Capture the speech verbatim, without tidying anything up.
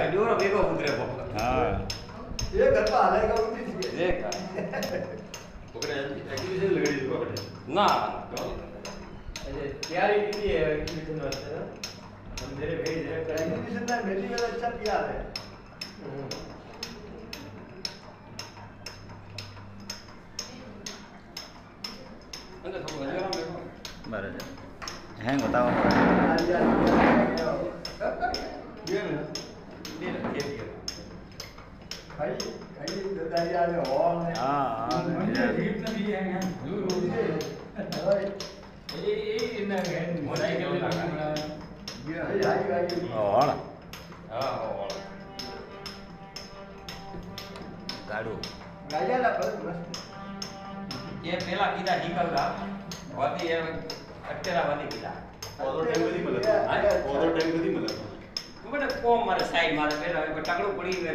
જોરો ભેગો ઉતરે પોપટ હા ये घर पर हालाय का उठी थी દેખ પોપટ એક્ટિવિટી લગાડી દીધું આપણે ના अरे तैयारी की थी एग्जीबिशन वास्ते ना हम मेरे भेज रहे हैं एग्जीबिशन में मेडिकल अच्छा किया है અંદર થોડું હજારો બેઠો બરાબર હેંગ બતાવો ये ना દે ને કે કે भाई भाई दादाजी आने हॉल में હા હા गिफ्ट नहीं है हैं भाई ये ये इतना है मोबाइल के लिए भाई भाई भाई હોળ હા હો ગાડું गाया ना बस बस એ પેલા કીધા નીકળતા વાતી એ અત્યારે વાતી કીધા ઓધો ટાઈમ બધી મળે હા? ઓધો ટાઈમ બધી મળે તું બેટા કોમ મારે સાઈડ મારે પેલા ટકડું પડી